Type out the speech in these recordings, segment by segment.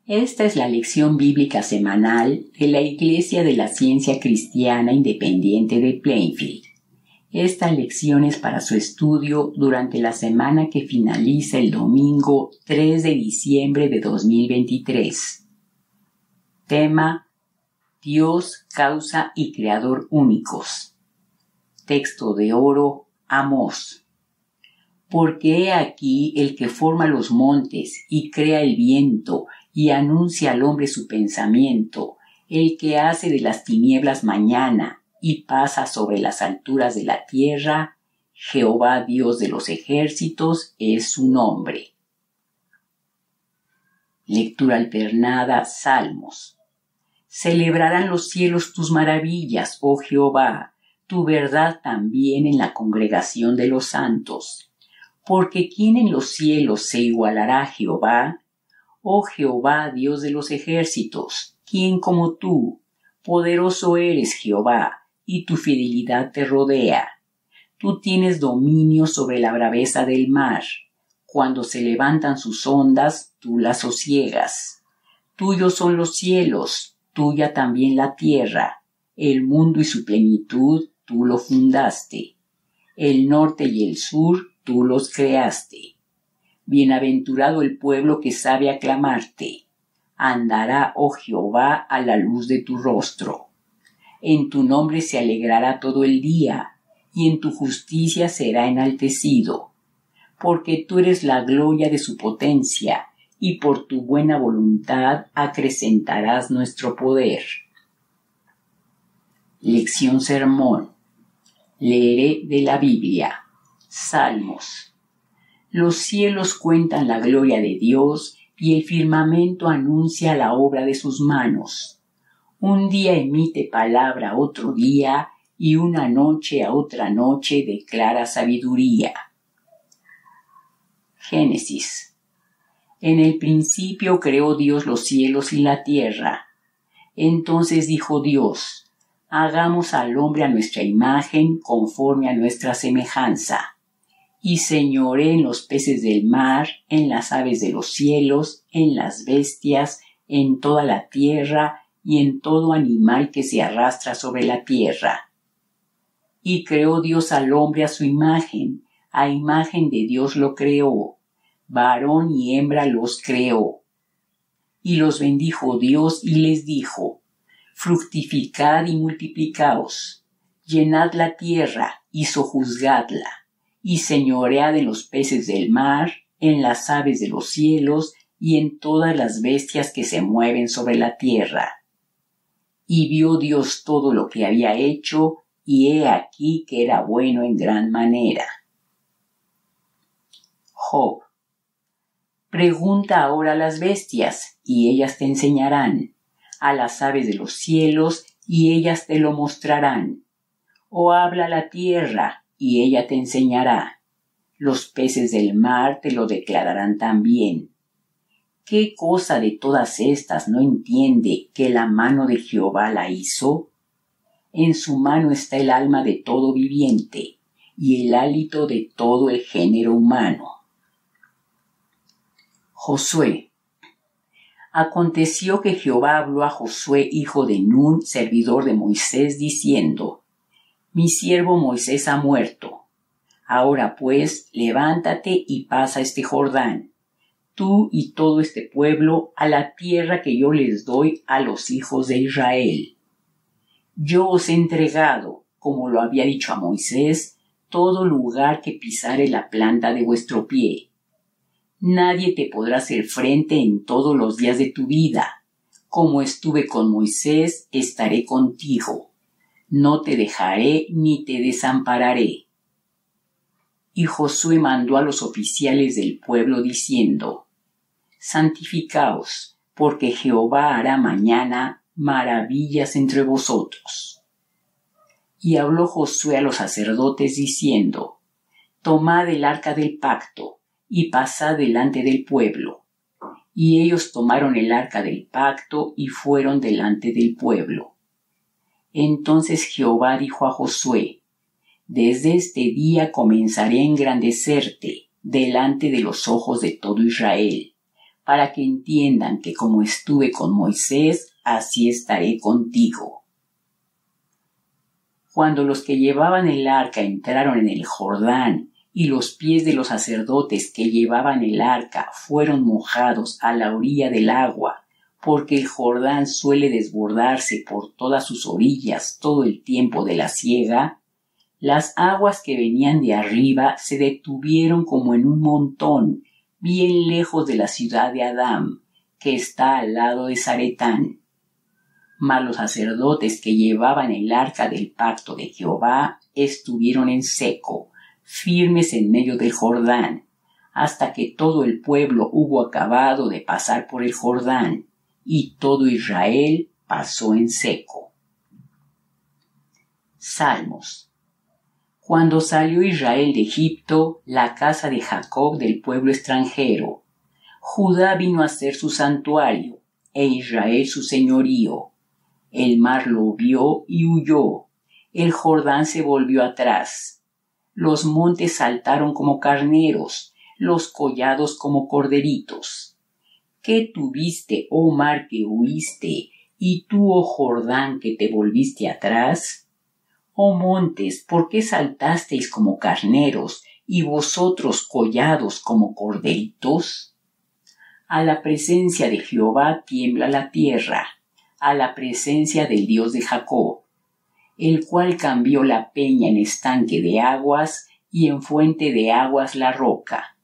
Esta es la lección bíblica semanal de la Iglesia de la Ciencia Cristiana Independiente de Plainfield. Esta lección es para su estudio durante la semana que finaliza el domingo 3 de diciembre de 2023. Tema: Dios, causa y creador únicos. Texto de oro, Amós. Porque he aquí el que forma los montes y crea el viento y anuncia al hombre su pensamiento, el que hace de las tinieblas mañana y pasa sobre las alturas de la tierra, Jehová Dios de los ejércitos es su nombre. Lectura alternada, Salmos. Celebrarán los cielos tus maravillas, oh Jehová, tu verdad también en la congregación de los santos. Porque ¿quién en los cielos se igualará a Jehová? Oh Jehová, Dios de los ejércitos, ¿quién como tú? Poderoso eres, Jehová, y tu fidelidad te rodea. Tú tienes dominio sobre la braveza del mar. Cuando se levantan sus ondas, tú las sosiegas. Tuyos son los cielos, tuya también la tierra. El mundo y su plenitud, tú lo fundaste. El norte y el sur, tú los creaste. Bienaventurado el pueblo que sabe aclamarte. Andará, oh Jehová, a la luz de tu rostro. En tu nombre se alegrará todo el día, y en tu justicia será enaltecido. Porque tú eres la gloria de su potencia, y por tu buena voluntad acrecentarás nuestro poder. Lección sermón. Leeré de la Biblia. Salmos. Los cielos cuentan la gloria de Dios y el firmamento anuncia la obra de sus manos. Un día emite palabra a otro día y una noche a otra noche declara sabiduría. Génesis. En el principio creó Dios los cielos y la tierra. Entonces dijo Dios: hagamos al hombre a nuestra imagen, conforme a nuestra semejanza. Y señoré en los peces del mar, en las aves de los cielos, en las bestias, en toda la tierra y en todo animal que se arrastra sobre la tierra. Y creó Dios al hombre a su imagen de Dios lo creó, varón y hembra los creó. Y los bendijo Dios y les dijo: fructificad y multiplicaos, llenad la tierra y sojuzgadla, y señoread en los peces del mar, en las aves de los cielos, y en todas las bestias que se mueven sobre la tierra. Y vio Dios todo lo que había hecho, y he aquí que era bueno en gran manera. Job. Pregunta ahora a las bestias, y ellas te enseñarán, a las aves de los cielos, y ellas te lo mostrarán. O habla la tierra, y ella te enseñará. Los peces del mar te lo declararán también. ¿Qué cosa de todas estas no entiende que la mano de Jehová la hizo? En su mano está el alma de todo viviente, y el hálito de todo el género humano. Josué. Aconteció que Jehová habló a Josué, hijo de Nun, servidor de Moisés, diciendo: mi siervo Moisés ha muerto. Ahora pues, levántate y pasa este Jordán, tú y todo este pueblo, a la tierra que yo les doy a los hijos de Israel. Yo os he entregado, como lo había dicho a Moisés, todo lugar que pisare la planta de vuestro pie. Nadie te podrá hacer frente en todos los días de tu vida. Como estuve con Moisés, estaré contigo. No te dejaré ni te desampararé. Y Josué mandó a los oficiales del pueblo diciendo: santificaos, porque Jehová hará mañana maravillas entre vosotros. Y habló Josué a los sacerdotes diciendo: tomad el arca del pacto, y pasad delante del pueblo. Y ellos tomaron el arca del pacto y fueron delante del pueblo. Entonces Jehová dijo a Josué: desde este día comenzaré a engrandecerte delante de los ojos de todo Israel, para que entiendan que como estuve con Moisés, así estaré contigo. Cuando los que llevaban el arca entraron en el Jordán, y los pies de los sacerdotes que llevaban el arca fueron mojados a la orilla del agua, porque el Jordán suele desbordarse por todas sus orillas todo el tiempo de la siega, las aguas que venían de arriba se detuvieron como en un montón, bien lejos de la ciudad de Adam, que está al lado de Zaretán. Mas los sacerdotes que llevaban el arca del pacto de Jehová estuvieron en seco, firmes en medio del Jordán, hasta que todo el pueblo hubo acabado de pasar por el Jordán, y todo Israel pasó en seco. Salmos. Cuando salió Israel de Egipto, la casa de Jacob del pueblo extranjero, Judá vino a ser su santuario, e Israel su señorío. El mar lo vio y huyó, el Jordán se volvió atrás. Los montes saltaron como carneros, los collados como corderitos. ¿Qué tuviste, oh mar, que huiste, y tú, oh Jordán, que te volviste atrás? Oh montes, ¿por qué saltasteis como carneros, y vosotros collados como corderitos? A la presencia de Jehová tiembla la tierra, a la presencia del Dios de Jacob, el cual cambió la peña en estanque de aguas y en fuente de aguas la roca.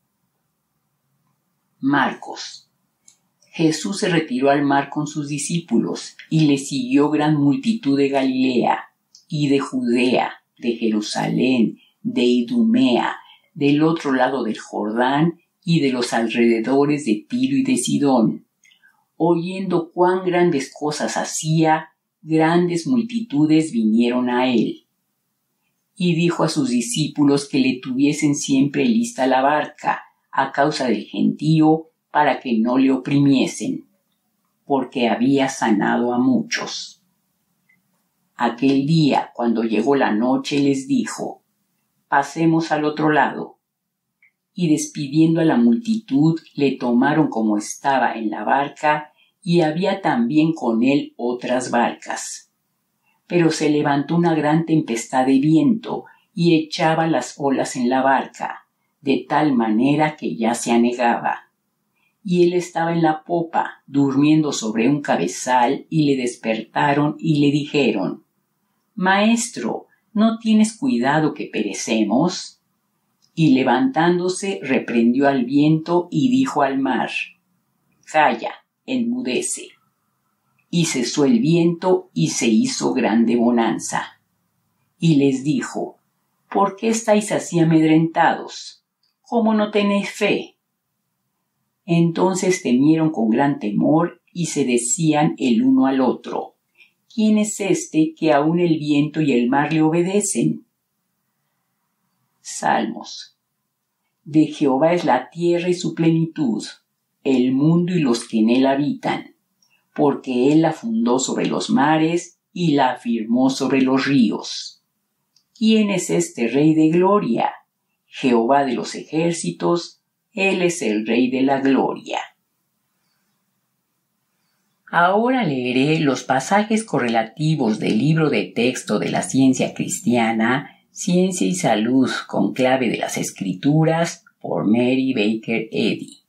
Marcos. Jesús se retiró al mar con sus discípulos y le siguió gran multitud de Galilea y de Judea, de Jerusalén, de Idumea, del otro lado del Jordán y de los alrededores de Tiro y de Sidón. Oyendo cuán grandes cosas hacía, grandes multitudes vinieron a él. Y dijo a sus discípulos que le tuviesen siempre lista la barca, a causa del gentío, para que no le oprimiesen, porque había sanado a muchos. Aquel día, cuando llegó la noche, les dijo: pasemos al otro lado. Y despidiendo a la multitud, le tomaron como estaba en la barca, y había también con él otras barcas. Pero se levantó una gran tempestad de viento, y echaba las olas en la barca, de tal manera que ya se anegaba. Y él estaba en la popa, durmiendo sobre un cabezal, y le despertaron y le dijeron: Maestro, ¿no tienes cuidado que perecemos? Y levantándose reprendió al viento y dijo al mar: Calla, enmudece. Y cesó el viento y se hizo grande bonanza. Y les dijo: ¿por qué estáis así amedrentados? ¿Cómo no tenéis fe? Entonces temieron con gran temor y se decían el uno al otro: ¿quién es este que aun el viento y el mar le obedecen? Salmos. De Jehová es la tierra y su plenitud, el mundo y los que en él habitan, porque él la fundó sobre los mares y la afirmó sobre los ríos. ¿Quién es este Rey de gloria? Jehová de los ejércitos, él es el Rey de la gloria. Ahora leeré los pasajes correlativos del libro de texto de la ciencia cristiana, Ciencia y Salud con clave de las Escrituras, por Mary Baker Eddy.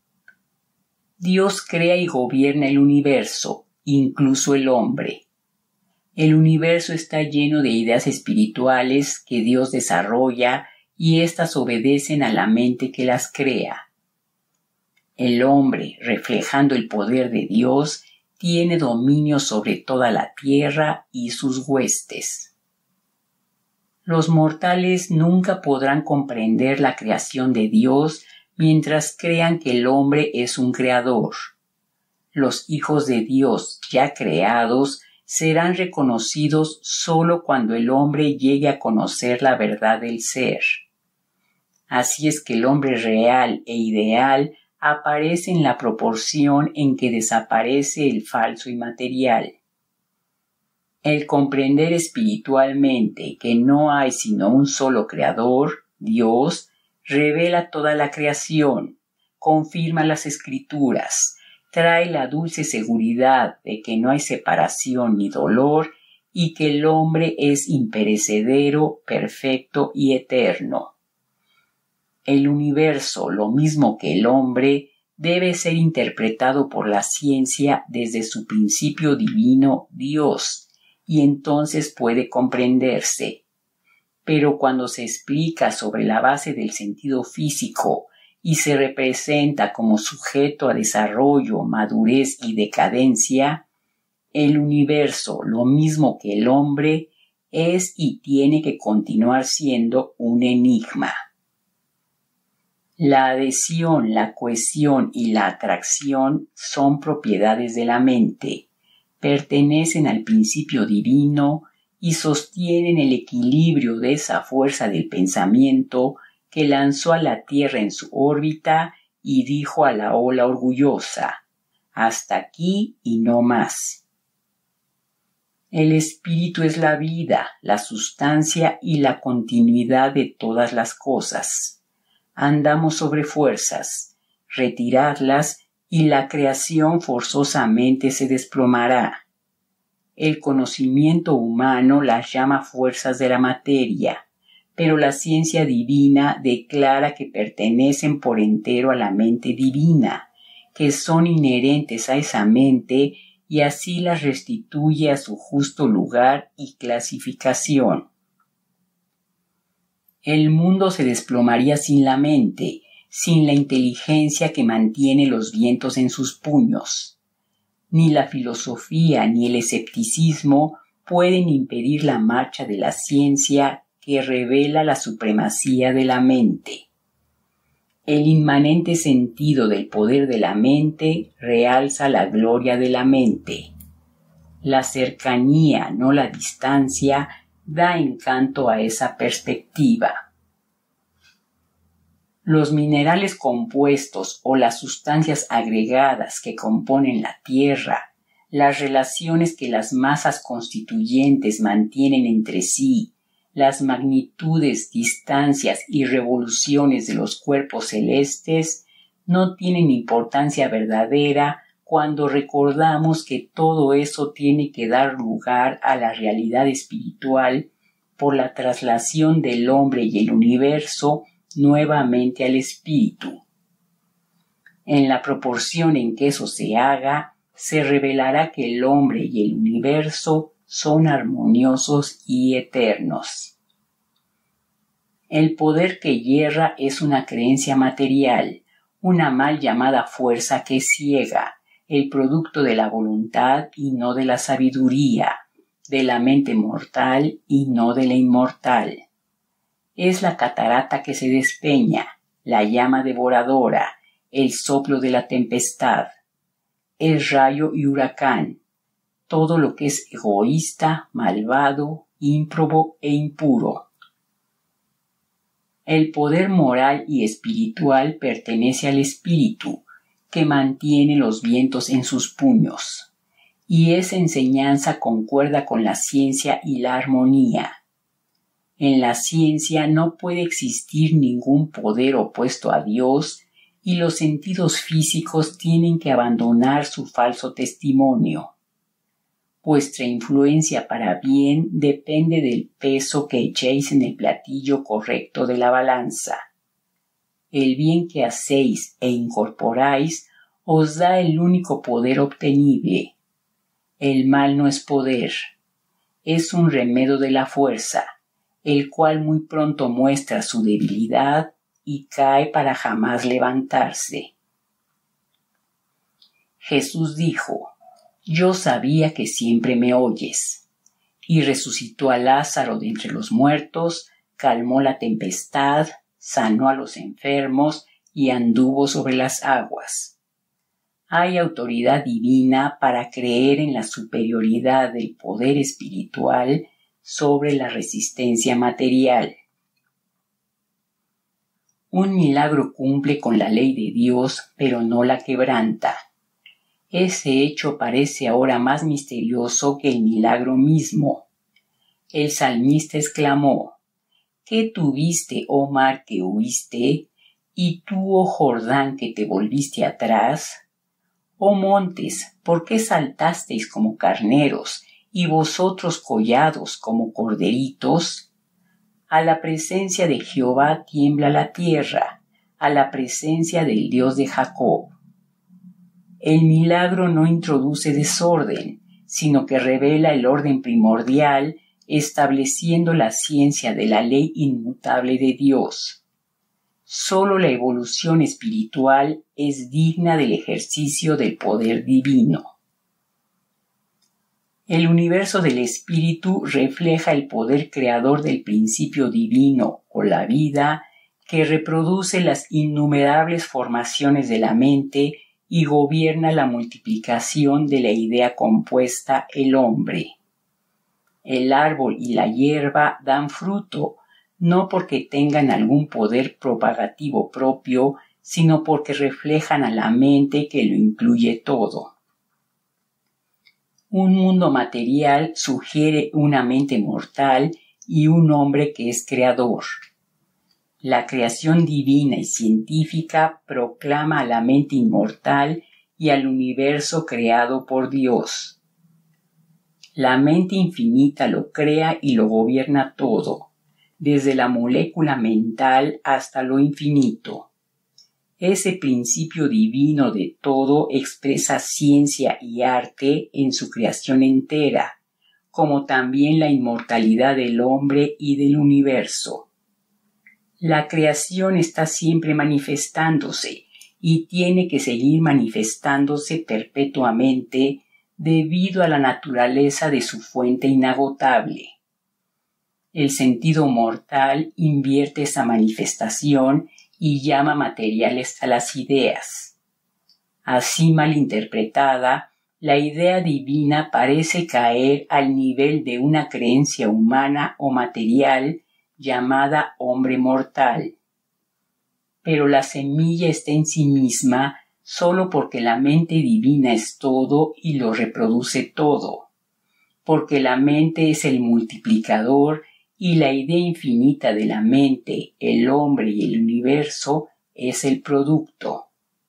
Dios crea y gobierna el universo, incluso el hombre. El universo está lleno de ideas espirituales que Dios desarrolla y éstas obedecen a la mente que las crea. El hombre, reflejando el poder de Dios, tiene dominio sobre toda la tierra y sus huestes. Los mortales nunca podrán comprender la creación de Dios mientras crean que el hombre es un creador. Los hijos de Dios ya creados serán reconocidos solo cuando el hombre llegue a conocer la verdad del ser. Así es que el hombre real e ideal aparece en la proporción en que desaparece el falso y material. El comprender espiritualmente que no hay sino un solo creador, Dios, revela toda la creación, confirma las Escrituras, trae la dulce seguridad de que no hay separación ni dolor y que el hombre es imperecedero, perfecto y eterno. El universo, lo mismo que el hombre, debe ser interpretado por la ciencia desde su principio divino, Dios, y entonces puede comprenderse. Pero cuando se explica sobre la base del sentido físico y se representa como sujeto a desarrollo, madurez y decadencia, el universo, lo mismo que el hombre, es y tiene que continuar siendo un enigma. La adhesión, la cohesión y la atracción son propiedades de la mente, pertenecen al principio divino y sostienen el equilibrio de esa fuerza del pensamiento que lanzó a la Tierra en su órbita y dijo a la ola orgullosa: hasta aquí y no más. El espíritu es la vida, la sustancia y la continuidad de todas las cosas. Andamos sobre fuerzas, retirarlas y la creación forzosamente se desplomará. El conocimiento humano las llama fuerzas de la materia, pero la ciencia divina declara que pertenecen por entero a la mente divina, que son inherentes a esa mente y así las restituye a su justo lugar y clasificación. El mundo se desplomaría sin la mente, sin la inteligencia que mantiene los vientos en sus puños. Ni la filosofía ni el escepticismo pueden impedir la marcha de la ciencia que revela la supremacía de la mente. El inmanente sentido del poder de la mente realza la gloria de la mente. La cercanía, no la distancia, da encanto a esa perspectiva. Los minerales compuestos o las sustancias agregadas que componen la Tierra, las relaciones que las masas constituyentes mantienen entre sí, las magnitudes, distancias y revoluciones de los cuerpos celestes no tienen importancia verdadera cuando recordamos que todo eso tiene que dar lugar a la realidad espiritual por la traslación del hombre y el universo nuevamente al espíritu. En la proporción en que eso se haga, se revelará que el hombre y el universo son armoniosos y eternos. El poder que hierra es una creencia material, una mal llamada fuerza que ciega, el producto de la voluntad y no de la sabiduría, de la mente mortal y no de la inmortal. Es la catarata que se despeña, la llama devoradora, el soplo de la tempestad, el rayo y huracán, todo lo que es egoísta, malvado, ímprobo e impuro. El poder moral y espiritual pertenece al espíritu, que mantiene los vientos en sus puños, y esa enseñanza concuerda con la ciencia y la armonía. En la ciencia no puede existir ningún poder opuesto a Dios y los sentidos físicos tienen que abandonar su falso testimonio. Vuestra influencia para bien depende del peso que echéis en el platillo correcto de la balanza. El bien que hacéis e incorporáis os da el único poder obtenible. El mal no es poder, es un remedio de la fuerza, el cual muy pronto muestra su debilidad y cae para jamás levantarse. Jesús dijo: «Yo sabía que siempre me oyes», y resucitó a Lázaro de entre los muertos, calmó la tempestad, sanó a los enfermos y anduvo sobre las aguas. Hay autoridad divina para creer en la superioridad del poder espiritual sobre la resistencia material. Un milagro cumple con la ley de Dios, pero no la quebranta. Ese hecho parece ahora más misterioso que el milagro mismo. El salmista exclamó: «¿Qué tuviste, oh mar, que huiste? ¿Y tú, oh Jordán, que te volviste atrás? Oh montes, ¿por qué saltasteis como carneros, y vosotros collados como corderitos? A la presencia de Jehová tiembla la tierra, a la presencia del Dios de Jacob. El milagro no introduce desorden, sino que revela el orden primordial, estableciendo la ciencia de la ley inmutable de Dios. Solo la evolución espiritual es digna del ejercicio del poder divino. El universo del espíritu refleja el poder creador del principio divino o la vida que reproduce las innumerables formaciones de la mente y gobierna la multiplicación de la idea compuesta el hombre. El árbol y la hierba dan fruto, no porque tengan algún poder propagativo propio, sino porque reflejan a la mente que lo incluye todo. Un mundo material sugiere una mente mortal y un hombre que es creador. La creación divina y científica proclama a la mente inmortal y al universo creado por Dios. La mente infinita lo crea y lo gobierna todo, desde la molécula mental hasta lo infinito. Ese principio divino de todo expresa ciencia y arte en su creación entera, como también la inmortalidad del hombre y del universo. La creación está siempre manifestándose y tiene que seguir manifestándose perpetuamente debido a la naturaleza de su fuente inagotable. El sentido mortal invierte esa manifestación y llama materiales a las ideas. Así malinterpretada, la idea divina parece caer al nivel de una creencia humana o material llamada hombre mortal. Pero la semilla está en sí misma solo porque la mente divina es todo y lo reproduce todo, porque la mente es el multiplicador y la idea infinita de la mente, el hombre y el universo es el producto.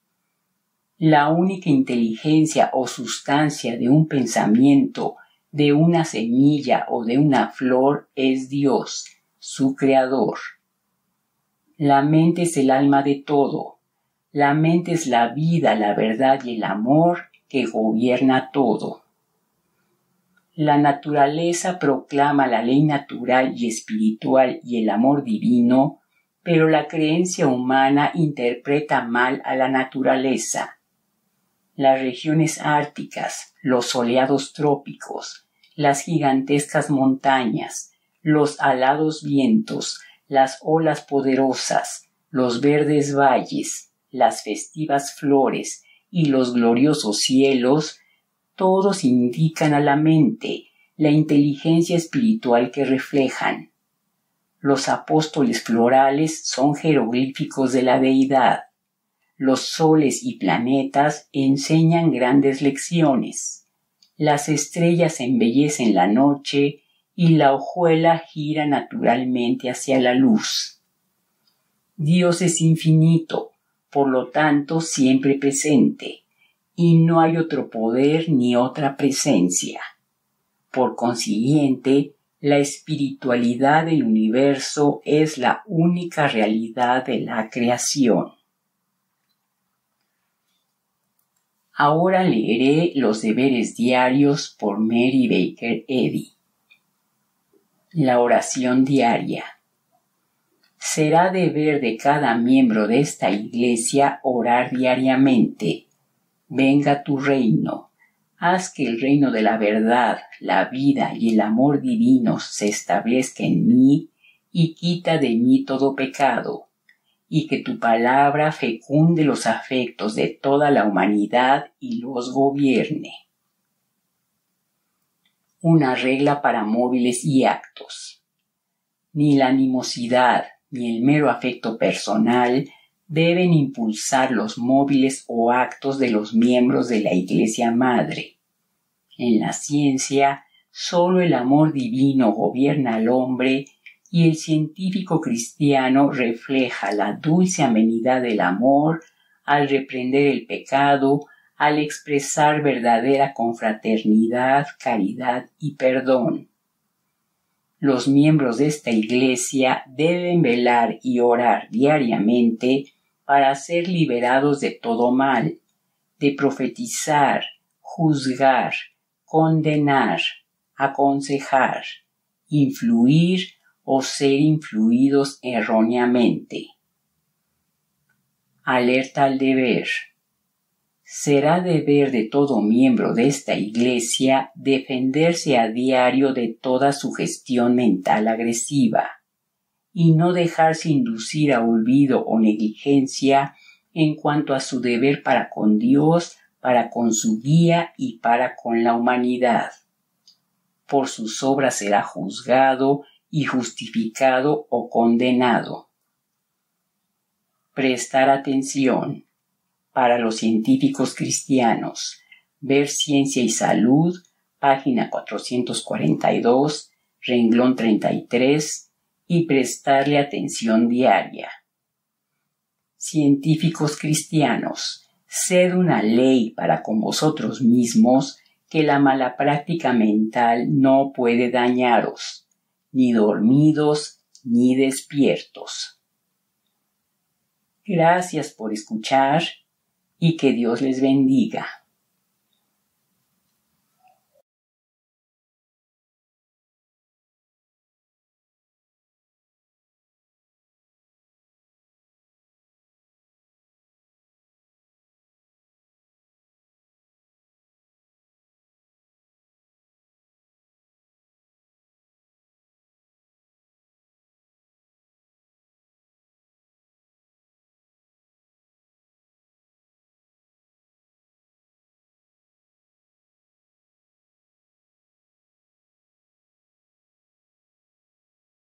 La única inteligencia o sustancia de un pensamiento, de una semilla o de una flor es Dios, su creador. La mente es el alma de todo. La mente es la vida, la verdad y el amor que gobierna todo. La naturaleza proclama la ley natural y espiritual y el amor divino, pero la creencia humana interpreta mal a la naturaleza. Las regiones árticas, los soleados trópicos, las gigantescas montañas, los alados vientos, las olas poderosas, los verdes valles, las festivas flores y los gloriosos cielos, todos indican a la mente la inteligencia espiritual que reflejan. Los apóstoles florales son jeroglíficos de la deidad. Los soles y planetas enseñan grandes lecciones. Las estrellas embellecen la noche y la hojuela gira naturalmente hacia la luz. Dios es infinito, por lo tanto siempre presente, y no hay otro poder ni otra presencia. Por consiguiente, la espiritualidad del universo es la única realidad de la creación. Ahora leeré los deberes diarios por Mary Baker Eddy. La oración diaria. Será deber de cada miembro de esta iglesia orar diariamente. Venga tu reino. Haz que el reino de la verdad, la vida y el amor divinos se establezca en mí y quita de mí todo pecado, y que tu palabra fecunde los afectos de toda la humanidad y los gobierne. Una regla para móviles y actos. Ni la animosidad ni el mero afecto personal deben impulsar los móviles o actos de los miembros de la Iglesia Madre. En la ciencia, solo el amor divino gobierna al hombre y el científico cristiano refleja la dulce amenidad del amor al reprender el pecado, al expresar verdadera confraternidad, caridad y perdón. Los miembros de esta Iglesia deben velar y orar diariamente para ser liberados de todo mal, de profetizar, juzgar, condenar, aconsejar, influir o ser influidos erróneamente. Alerta al deber. Será deber de todo miembro de esta Iglesia defenderse a diario de toda sugestión mental agresiva y no dejarse inducir a olvido o negligencia en cuanto a su deber para con Dios, para con su guía y para con la humanidad. Por sus obras será juzgado y justificado o condenado. Prestar atención. Para los científicos cristianos, ver Ciencia y Salud, página 442, renglón 33, y prestarle atención diaria. Científicos cristianos, sed una ley para con vosotros mismos que la mala práctica mental no puede dañaros, ni dormidos ni despiertos. Gracias por escuchar y que Dios les bendiga.